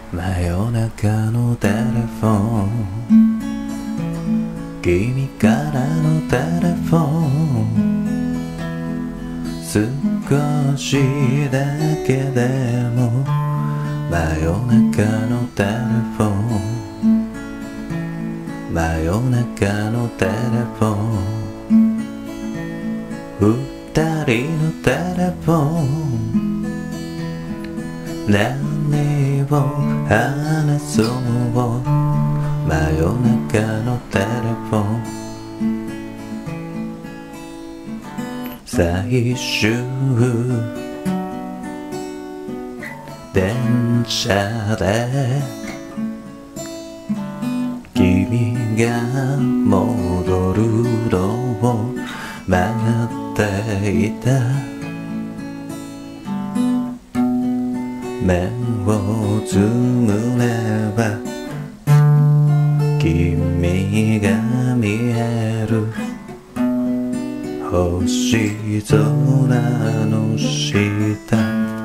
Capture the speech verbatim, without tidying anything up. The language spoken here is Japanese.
真夜中のテレフォン、君からのテレフォン、少しだけでも真夜中のテレフォン、真夜中のテレフォン、二人のテレフォン、何を話そう真夜中のテレフォン、最終電車で君が戻るのを待っていた。目をつむれば君が見える、星空の下